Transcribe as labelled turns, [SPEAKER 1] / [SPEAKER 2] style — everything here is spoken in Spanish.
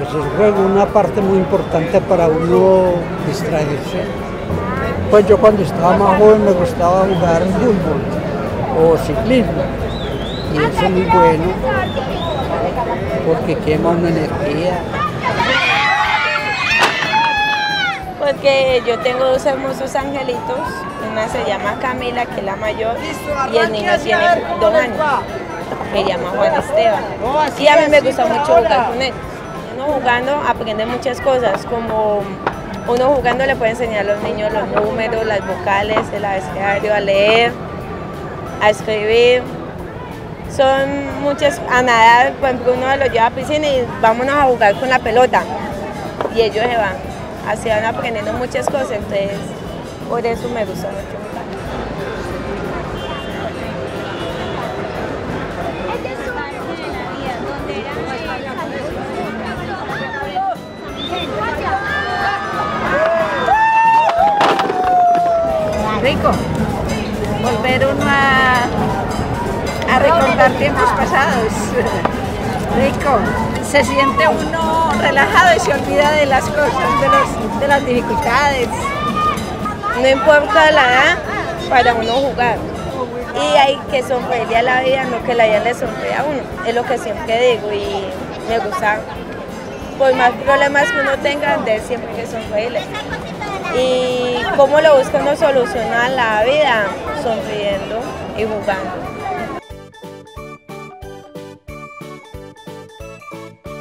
[SPEAKER 1] pues el juego es una parte muy importante para uno distraerse. Pues yo cuando estaba más joven me gustaba jugar fútbol o ciclismo y eso es muy bueno porque quema una energía.
[SPEAKER 2] Porque yo tengo dos hermosos angelitos, una se llama Camila, que es la mayor, y el niño tiene 2 años, se llama Juan Esteban. Y a mí me gusta mucho jugar con él. Uno jugando aprende muchas cosas, como uno jugando le puede enseñar a los niños los números, las vocales, el abecedario, a leer, a escribir. Son muchas, a nadar, por ejemplo, uno los lleva a piscina y vámonos a jugar con la pelota, y ellos se van. Así van aprendiendo muchas cosas, entonces por eso me gusta mucho jugar.
[SPEAKER 3] Rico, volver uno a recordar tiempos pasados. Rico, se siente uno relajado y se olvida de las cosas, de las dificultades.
[SPEAKER 2] No importa la edad, para uno jugar. Y hay que sonreírle a la vida, no que la vida le sonríe a uno. Es lo que siempre digo y me gusta. Por más problemas que uno tenga, de siempre que sonreírle. Y cómo lo busca uno solucionar la vida, sonriendo y jugando.